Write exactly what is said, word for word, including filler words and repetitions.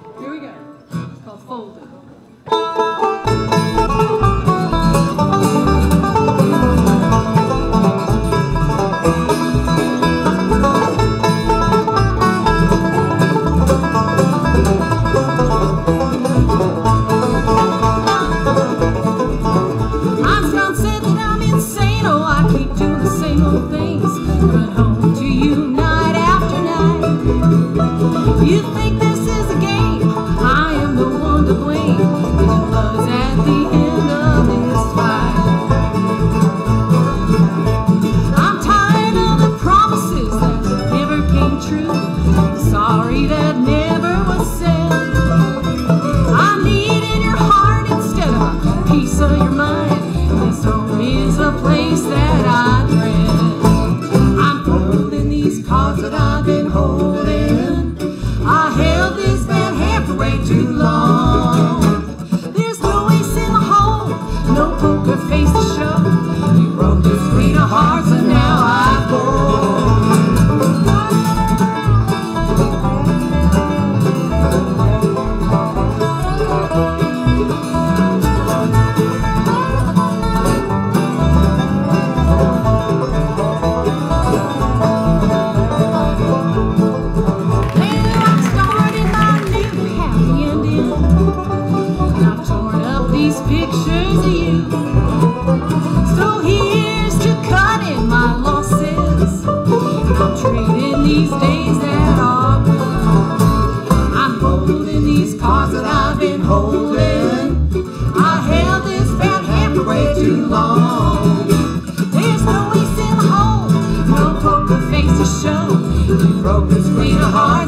Here we go. It's called Foldin. You think this is a game? I am the one to blame. It was at the end of this fight. I'm tired of the promises that never came true. Sorry that never was said. I'm needing your heart instead of a piece of your mind. This home is a place that I dread. I'm holding these cards that I've been holding. I held this bad hand for way too long. There's no ace in the hole, no poker face to show. You broke this queen of hearts and now I fold. Pictures of you. So here's to cutting my losses. I'm trading these days that are blue. I'm holding these cards that I've been holding. I held this bad hand for way too long. There's no ace in the hole, no poker face to show. You broke this queen of hearts.